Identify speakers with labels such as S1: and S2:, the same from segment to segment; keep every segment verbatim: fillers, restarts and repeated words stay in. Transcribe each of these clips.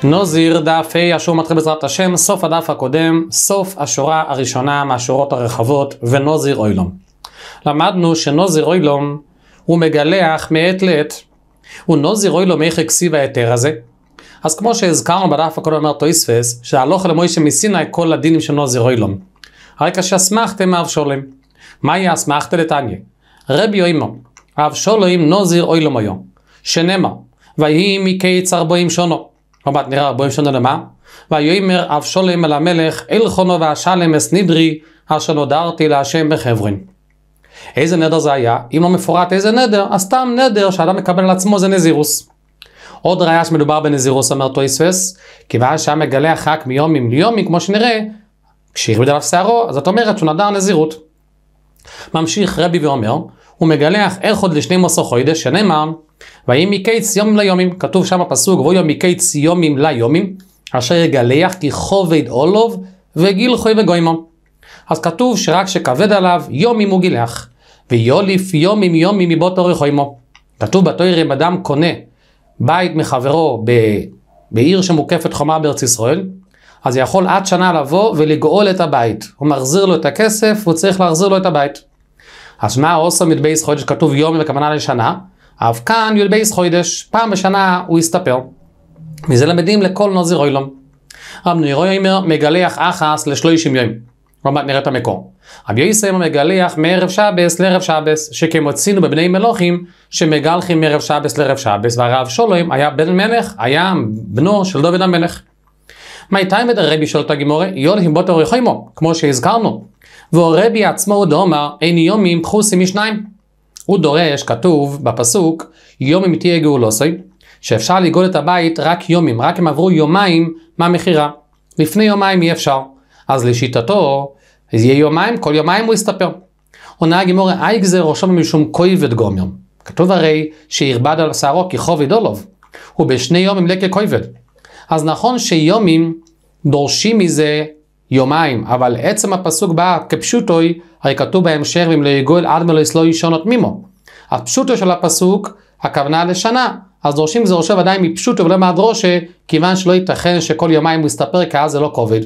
S1: נוזיר דף ה' השור מתחיל בעזרת השם, סוף הדף הקודם, סוף השורה הראשונה מהשורות הרחבות, ונוזיר אוילום. למדנו שנוזיר אוילום הוא מגלח מעת לעת, ונוזיר אוילום איך הכסיב ההיתר הזה. אז כמו שהזכרנו בדף הקודם אומר תויספס, שהלוך למוישה מסיני כל הדינים של נוזיר אוילום. הרי כשאסמכתם מאבשולם, מה יהיה אסמכת לתניה? רבי יוימו, אבשולם נוזיר אוילום היום, שנאמר, ויהי מקיץ ארבעים שונו. עוד מעט נראה ארבעים שונו למה? ויאמר אבשולם אל המלך, אל חונו ואשלם אס נדרי, אשר נודרתי להשם בחברון. איזה נדר זה היה? אם לא מפורט איזה נדר, אז סתם נדר שאדם מקבל על עצמו זה נזירוס. עוד ראיה שמדובר בנזירוס אומר תויספס, כיוון שהיה מגלח רק מיומים ליומים, כמו שנראה, כשהרביד עליו שערו, אז את אומרת שהוא נדר נזירות. ממשיך רבי ואומר, הוא מגלח אחד לשנים עשר חודש, שנאמר, ויהי מקיץ יומים ליומים, כתוב שם הפסוק, ויהי מקיץ יומים ליומים, אשר יגלח כי כובד עולוב וגילחוי וגוימו. אז כתוב שרק שכבד עליו יומים הוא גילח, ויוליף יומים יומים מבוט אורך חוימו. כתוב בתורה אם אדם קונה בית מחברו ב... בעיר שמוקפת חומה בארץ ישראל, אז יכול עד שנה לבוא ולגאול את הבית. הוא מחזיר לו את הכסף, הוא צריך להחזיר לו את הבית. אז מה עושה מדבייס חודש? כתוב יום וכוונה לשנה, אבל כאן יודבייס חודש, פעם בשנה הוא יסתפר. מזה למדים לכל נוזיר אוילום. רב נוירוי אומר, מגלח אחס לשלושים יום. עוד מעט נראה את המקור. רבי יוסף מגלח מערב שבס לערב שבס, שכמוצאינו בבני מלוכים, שמגלחים מערב שבס לערב שבס, והרב שולם היה בן מלך, היה בנו של דוד המלך. מתי מדר רבי שואל את הגימורה? יוליף מבוט אורך חוימו, כמו שהזכרנו. והרבי עצמו הוא דאמר, אין יומים פחוסים משניים. הוא דורש, כתוב בפסוק, יומים תהיה גאולוסי, שאפשר לגאול את הבית רק יומים, רק אם עברו יומיים מהמחירה. לפני יומיים אי אפשר. אז לשיטתו, אז יהיה יומיים, כל יומיים הוא יסתפר. עונה הגימורה, אי גזר ראשו משום כובד גומר. כתוב הרי שירבד על שערו ככובד עולוב. הוא בשני יומים לקה כובד. אז נכון שיומים דורשים מזה יומיים, אבל עצם הפסוק בא כפשוטוי, הרי כתוב בהמשך, ואם לא יגאל עד מלויס לא ישונות מימו. הפשוטו של הפסוק, הכוונה לשנה, אז דורשים זה ראשו ודאי מפשוטו ולא מהדרושה, כיוון שלא ייתכן שכל יומיים הוא יסתפר, כי אז זה לא כובד.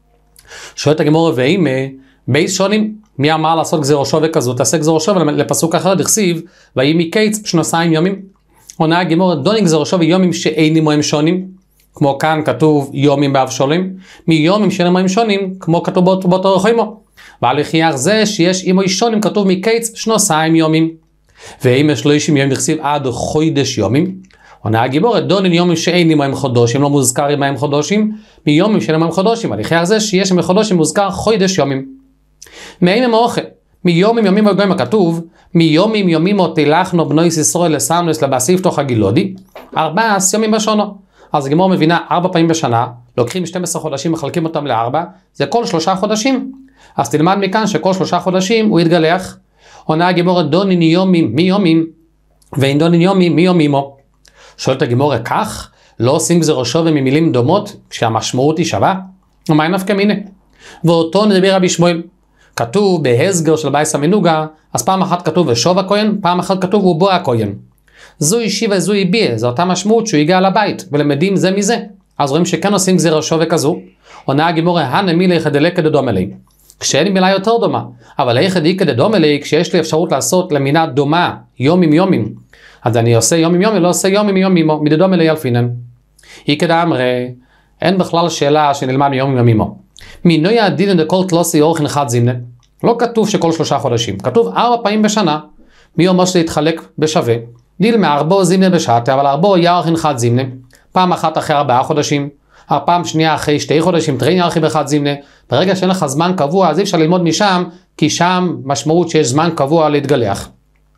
S1: שואלת הגימורה ואימה, בייס שונים, מי אמר לעשות גזיר ראשו וכזו? תעשה גזיר ראשו לפסוק אחר דכסיב, ויהי מקיץ שנוסיים יומים. עונה הגימורה, דוני גזיר ראשו ויומים שאין עמהם שונים, כמו כאן כתוב יומים באבשולם, מיומים שאין עמהם שונים, כמו כתוב באותו אורך חוימו. ועל הכיח זה שיש עמו שונים כתוב מקיץ שנוסיים יומים. ואם יש שלושים יום דכסיב עד חודש יומים, עונה הגימורה, דונן יומים שאין עמהם חודשים, לא מוזכר עמהם חודשים, מיומים שאין עמהם חודשים, על הכיח זה שיש עמהם חודשים מוזכר חודש יומים. מאין הם האוכל? מיומים יומים וגויים הכתוב, מיומים יומים תלכנו בנויס ישראל לסמנס לבסיף תוך הגילודי, ארבעה יומים בשונו. אז הגימורה מבינה ארבע פעמים בשנה, לוקחים שנים עשר חודשים, מחלקים אותם לארבע, זה כל שלושה חודשים. אז תלמד מכאן שכל שלושה חודשים הוא יתגלח. עונה הגימורה דונין יומים מיומים, ואין דונין יומים מיומימו. שואלת הגימורה כך, לא עושים גזיר ראשו וממילים דומות, כשהמשמעות היא שווה? ומה נפקא מינה? ואותו נדבר רבי שמואל. כתוב בהסגר של בייס המנוגה, אז פעם אחת כתוב ושוב הכהן, פעם אחת כתוב ובוא הכהן. זו אישי וזו איביה, זו אותה משמעות שהוא הגיע לבית, ולמדים זה מזה. אז רואים שכן עושים גזיר ראשו וכזו. עונה הגימורה, הנמילה יחדלה כדדום אלי. כשאין לי מילה יותר דומה, אבל היחד היא כדדום אלי, כשיש לי אפשרות לעשות למינה דומה, יומים יומים. אז אני עושה יומים יומים, לא עושה יומים יומימו, מדדום אלי אלפינן. היא כדאמרי, אין בכלל שאלה שנלמד מיומים יומימו. מינוי הדין דכל תלוסי אורך נחת זימנה. לא כתוב שכל שלושה חודשים, כתוב ארבע פעמים בשנה, מי אומר להתחלק בשווה. דיל מארבו זימנה בשעתה, אבל ארבו יערך נחת זימנה. פעם אחת אחרי ארבעה חודשים, הפעם שנייה אחרי שתי חודשים, תראי יערכי באחד זימנה. ברגע שאין לך זמן קבוע, אז אי אפשר ללמוד משם, כי שם משמעות שיש זמן קבוע להתגלח.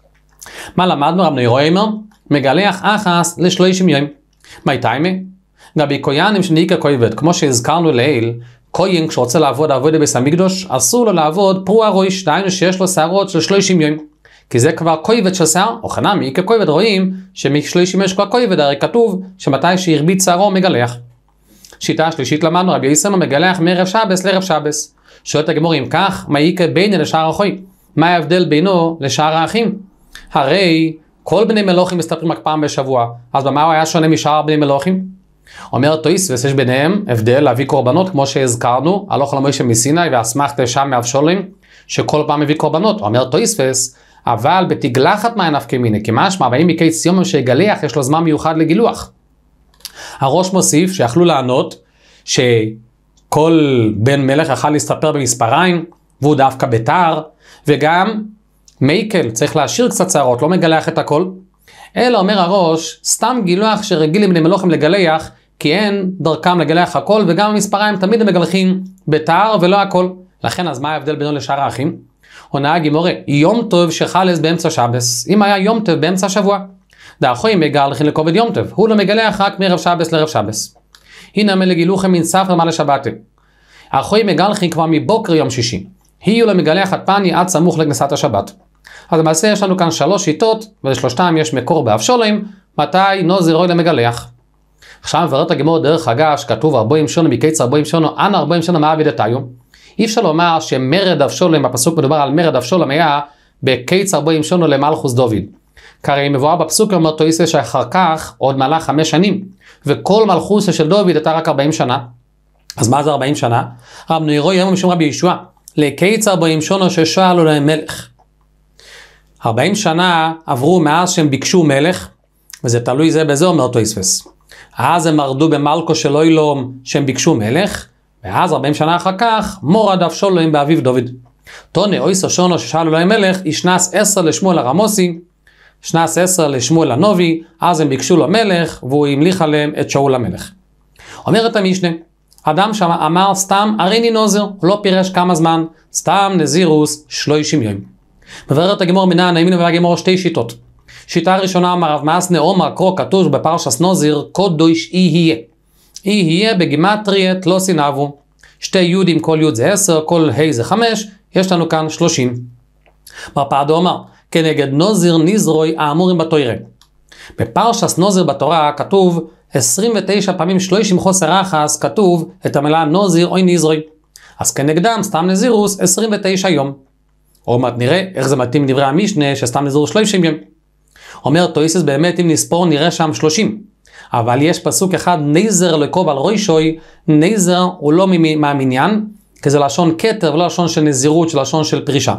S1: מה למדנו? רב נוירוי אומר, מגלח אחס לשלושים יום. מה איתיימה? גבי קויאנים שנעיקה כובד, כמו שהזכרנו לעיל, קוין כשרוצה לעבוד עבודה בבית המקדוש, אסור לו לעבוד פרוע ראש, דהיינו שיש לו שערות של שלושים יום. כי זה כבר כובד של שיער, או חנמי, ככובד רואים שמשלושים יש כבר כובד, הרי כתוב שמתי שהרביץ שערו מגלח. שיטה שלישית למדנו, רבי יוסף מגלח מערב שבס לערב שבס. שואלת הגימורה אם כך, מה יקרה בינו לשאר אחוי? מה ההבדל בינו לשאר האחים? הרי כל בני מלוכים מסתפרים רק פעם בשבוע, אז במה הוא היה שונה משאר בני מלוכים? אומר תויספס, יש ביניהם הבדל להביא קורבנות, כמו שהזכרנו, הלוך למוישה מסיני ואסמכתה שם מאבשולים, שכל פעם מביא קורבנות. אומר תויספס, אבל בתגלחת מה נפקא מינה, כי משמע, ואם מקץ יומם שיגלח, יש לו זמן מיוחד לגילוח. הראש מוסיף שיכלו לענות שכל בן מלך יכל להסתפר במספריים, והוא דווקא בתער, וגם מייקל צריך להשאיר קצת שערות, לא מגלח את הכל. אלא אומר הראש, סתם גילוח שרגילים בני מלוכים לגלח, כי אין דרכם לגלח הכל, וגם המספריים תמיד הם מגלחים בתער ולא הכל. לכן אז מה ההבדל בינו לשאר האחים? עונה הגימורה, יום טוב שחלס באמצע שבס, אם היה יום טוב באמצע השבוע. דאחוי מגלחין לכובד יום טוב, הוא לא מגלח רק מערב שבס לערב שבס. הנה מלגילוכם מן ספר מה לשבתה. אחוי מגלחין כבר מבוקר יום שישי. היא לא מגלח את פני עד סמוך לכניסת השבת. אז למעשה יש לנו כאן שלוש שיטות, ולשלושתם יש מקור באבשולים, מתי נוזיר אוילום מגלח. עכשיו מבארת הגימור דרך אגב, שכתוב ארבעים שונו מקץ ארבעים שונו, אנא ארבעים שונו מה אבידתיו. אי אפשר לומר שמרד אבשולם, הפסוק מדובר על מרד אבשולם היה בקץ ארבעים שונו למלכוס דוד. כי מבואר בפסוק אומר תויספס שאחר כך עוד מלך חמש שנים, וכל מלכוס של דוד הייתה רק ארבעים שנה. אז מה זה ארבעים שנה? רב נוירו יום משום רבי ישוע, לקץ ארבעים שונו ששאלו להם מלך. ארבעים שנה עברו מאז שהם ביקשו מלך, וזה תלוי זה בזה אומר תויספס. אז הם מרדו במלכו של אוילום שהם ביקשו מלך, ואז ארבעים שנה אחר כך מורד אבשולם באביו דוד. תונה אויסו שונו ששאלו להם מלך, ישנס עשר לשמואל הרמוסי, שנס עשר לשמואל הנובי, אז הם ביקשו לו מלך, והוא המליך עליהם את שאול המלך. אומרת המשנה, אדם שם אמר סתם אריני נוזר, הוא לא פירש כמה זמן, סתם נזירוס שלושים יום. מבארת הגימור מנן הימין והגימור שתי שיטות. שיטה ראשונה אמר רב מאסנה עומר קרוא כתוב בפרשס נוזיר קודש אי יהיה. אי יהיה בגימטריית לא סינבו. שתי יודים כל יוד זה עשר, כל ה' זה חמש, יש לנו כאן שלושים. מרפאדו אומר, כנגד נוזיר נזרוי האמורים בתוירה. בפרשס נוזיר בתורה כתוב עשרים ותשע פעמים שלושים חוסר אחס כתוב את המילה נוזיר אוי נזרוי. אז כנגדם סתם נזירוס עשרים ותשע יום. עוד מעט נראה איך זה מתאים דברי המשנה שסתם נזירוס שלושים יום. אומר תויספס באמת אם נספור נראה שם שלושים. אבל יש פסוק אחד נזר לקוב על רוישוי, נזר הוא לא מהמניין, כי זה לשון כתר ולא לשון של נזירות, של לשון של פרישה.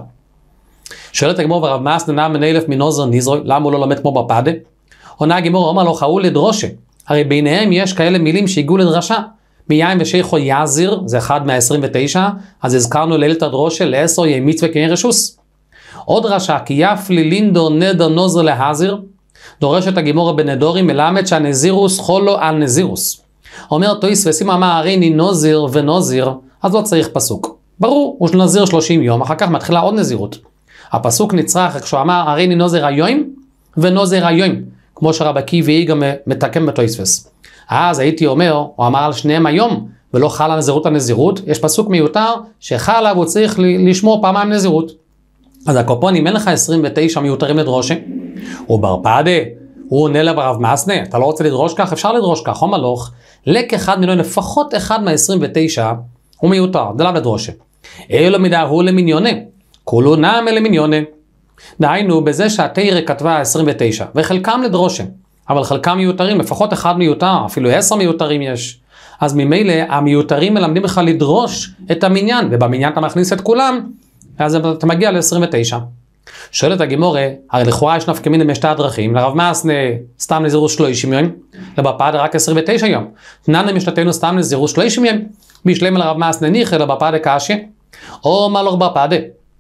S1: שואלת הגמור ורב מאסנה נע מן אלף מנוזר נזרוי, למה הוא לא לומד כמו בפדה? עונה הגמור אומר לו חאול לדרושה, הרי ביניהם יש כאלה מילים שהגיעו לדרשה. מיין ושייכו יזיר, זה אחד מה-עשרים ותשע, אז הזכרנו לילת הדרושה לעשר ימי מצווה כעין רשוס. עוד רשע, כי יפלי לינדור נדר נוזר להזיר, דורשת הגימורה בנדורים מלמד שהנזירוס חולו על נזירוס. אומר תויספס, אם אמר הריני נוזיר ונוזיר, אז לא צריך פסוק. ברור, הוא נזיר שלושים יום, אחר כך מתחילה עוד נזירות. הפסוק נצרח כשהוא אמר הריני נוזיר היום ונוזיר היום, כמו שרב עקיבא גם מתקן בתויספס. אז הייתי אומר, הוא אמר על שניהם היום, ולא חל על נזירות הנזירות, יש פסוק מיותר שחל עליו הוא צריך לשמור פעמיים נזירות. אז הקופונים, אין לך עשרים ותשע מיותרים לדרושה, הוא ברפדה, הוא עונה לרב מאסנה, אתה לא רוצה לדרוש כך, אפשר לדרוש כך, או מלוך, לק אחד מיליון, לפחות אחד מה-עשרים ותשע, הוא מיותר, דלב לדרושה. אלו מידה הוא למניונה, כולו נעמה למניונה. דהיינו, בזה שהתירה כתבה עשרים ותשע, וחלקם לדרושה, אבל חלקם מיותרים, לפחות אחד מיותר, אפילו עשר מיותרים יש. אז ממילא המיותרים מלמדים לך לדרוש את המניין, ובמניין אתה מכניס את כולם, אז אתה מגיע ל-עשרים ותשע. שואלת הגימורה, הרי לכאורה יש נפקא מינה משתי הדרכים, לרב מאסנה סתם נזירוס שלושים יום, לבפדה רק עשרים ותשע יום. תנן משנתנו סתם נזירוס שלושים יום, בישלם לרב מאסנה ניחא לבפדה קשיא, או מלוך בפדה.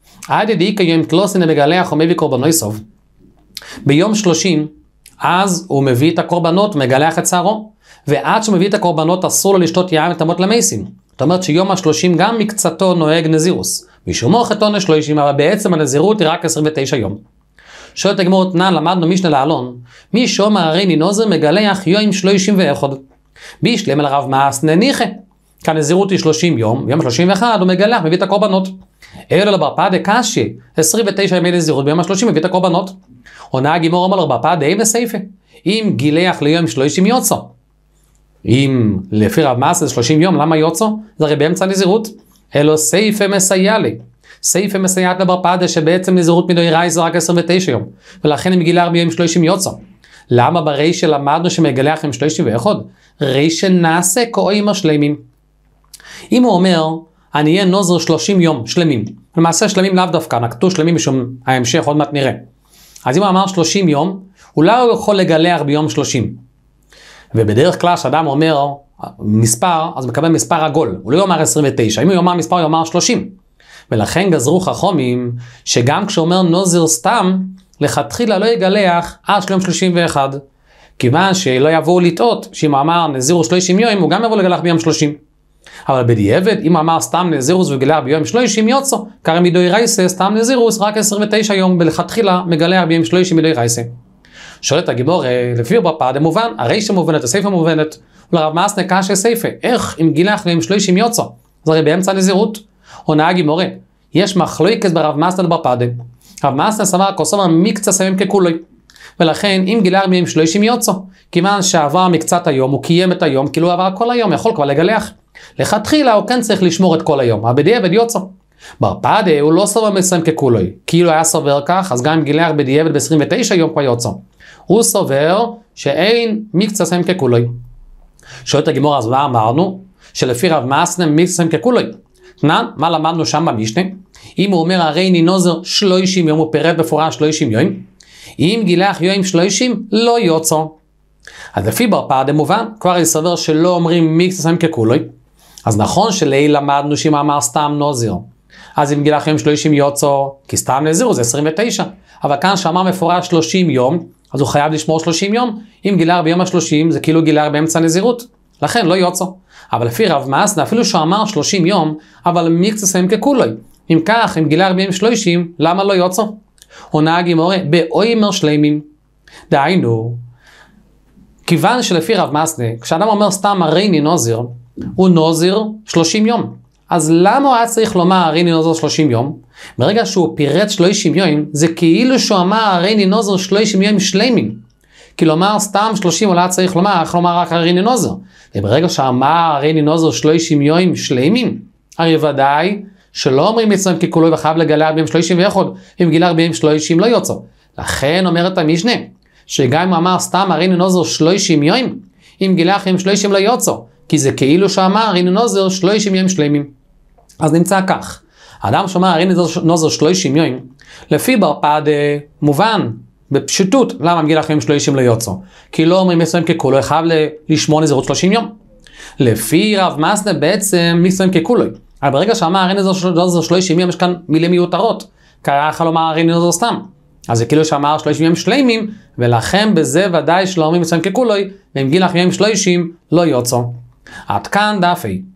S1: עד דאיקא יום תלוסין המגלח ומביא קורבנוי סוב. ביום שלושים, אז הוא מביא את הקורבנות, מגלח את שערו, ועד שהוא מביא את הקורבנות אסור לו לשתות יין ותמות למייסים. זאת אומרת שיום השלושים גם מקצתו נוהג נזירוס. משום חתון שלושים, אבל בעצם הנזירות היא רק עשרים ותשע יום. שואלת הגמור תנן, למדנו משנה לעלון, מי שאומר הריני נוזר מגלח יום שלושים ואחד. בישלם אל רב מאסנה ניחא. כאן הנזירות היא שלושים יום, יום שלושים ואחד הוא מגלח, מביא את הקורבנות. אלו לברפדה קשיא, עשרים ותשע ימי נזירות, ביום השלושים מביא את הקורבנות. עונה הגימור אומר לברפדה, אם לסייפה, אם גילח ליום שלושים יוצא. אם לפי רב מאסנה שלושים יום, למה יוצא? זה הרי באמצע נזירות. אלו סייפה מסייע לי. סייפה מסייעת לברפדה שבעצם נזירות מדויראי זה רק עשרים ותשע יום. ולכן הם גילח ביום שלושים יוצא. למה ברי שלמדנו שמגלח עם שלושים ואחד? רישא נעשה כאוימר שלמים. אם הוא אומר, אני אהיה נוזר שלושים יום שלמים, למעשה שלמים לאו דווקא, נקטו שלמים משום ההמשך, עוד מעט נראה. אז אם הוא אמר שלושים יום, אולי הוא יכול לגלח ביום שלושים. ובדרך כלל כשאדם אומר מספר, אז מקבל מספר עגול, הוא לא יאמר עשרים ותשע, אם הוא יאמר מספר הוא יאמר שלושים. ולכן גזרו חכמים, שגם כשאומר נוזר סתם, לכתחילה לא יגלח עד ליום שלושים ואחד. כיוון שלא יבואו לטעות, שאם הוא אמר נזירוס שלושים יום, הוא גם יבוא לגלח ביום שלושים. אבל בדיעבד, אם הוא אמר סתם נזירוס וגלח ביום שלושים יוצא, קרא מדאורייסא סתם נזירוס רק עשרים ותשע יום, ולכתחילה מגלח ביום שלושים מדאורייסא. שואלת הגימור, לפי בפה דמובן, הרישא מובנת, הסייפא מובנת, ולרב מסנה קשיא סייפא, איך אם גילח ביום שלושים יוצא? זה הרי באמצע נזירות. עונה הגימור, יש מחלוקת ברב מסנה לבפדה. רב מסנה סבר כוסומר מקצת סמים ככולוי. ולכן אם גילח ביום שלושים יוצא, כיוון שעבר מקצת היום, הוא קיים את היום, כאילו עבר כל היום, יכול כבר לגלח. לכתחילה הוא כן צריך לשמור את כל היום, אבל בדיעבד יוצא. ברפדה הוא לא סובר מסיים ככולוי, כאילו היה סובר כך, אז גם אם גילח בדיעבד ב-עשרים ותשע יום כבר יוצא. הוא סובר שאין מקצת סיים ככולוי. שואלת הגימור, אז מה אמרנו? שלפי רב מסנה מקצת סיים ככולוי. תנן, מה למדנו שם במשנה? אם הוא אומר הרי אני נוזר שלושים יום, הוא פירט בפורש שלושים יום, אם גילח יום שלושים לא יוצא. אז לפי ברפא דמובן, כבר יסבר שלא אומרים מקצת סיים ככולוי. אז נכון שליל למדנו שאם אמר סתם נוזר, אז אם גילח יום שלושים יוצא, כי סתם נזירו זה עשרים ותשע, אבל כאן שאמר מפורש שלושים יום, אז הוא חייב לשמור שלושים יום, אם גילח ביום ה-שלושים זה כאילו גילח באמצע נזירות, לכן לא יוצא. אבל לפי רב מסנה, אפילו שהוא אמר שלושים יום, אבל מקצת סיים ככולוי. אם כך, אם גילח ביום שלושים, למה לא יוצא? עונה הגימור, באוימר שלמים. דהיינו, כיוון שלפי רב מסנה, כשאדם אומר סתם הריני נוזר, הוא נוזר שלושים יום. אז למה הוא היה צריך לומר הריני נוזר שלושים יום? ברגע שהוא פירט שלושים יום, זה כאילו שהוא אמר הריני נוזר שלושים יום שלמים. כי לומר סתם שלושים, הוא לא צריך לומר, איך לומר רק הריני נוזר. וברגע שאמר הריני נוזר שלושים יום שלמים, הרי ודאי שלא אומרים מצרים ככולוי וחייב לגלח ביום שלושים ואחד, אם גילח ביום שלושים לא יוצא. לכן אומרת המשנה, שגם אם הוא אמר סתם הריני נוזר שלושים יום, אם גילח ביום שלושים לא יוצא, כי זה כאילו שאמר הריני נוזר שלושים יום שלמים. אז נמצא כך, האדם שאומר הריני נוזר שלושים יום, לפי ברפא מובן, בפשוטות, למה גילח ביום שלושים לא יוצא? כי לא אומרים מצרים ככולוי, חייב לשמור נזירות שלושים יום. לפי רב מסנה בעצם מצרים ככולוי. אבל ברגע שאמר הריני נוזר שלושים יום, יש כאן מילים מיותרות, כי היה יכול לומר הריני נוזר סתם. אז זה כאילו שאמר שלושים יום שלמים, ולכן בזה ודאי שלא אומרים מצרים ככולוי, ואם גילח ביום שלושים לא יוצא. עד כאן דף ה'.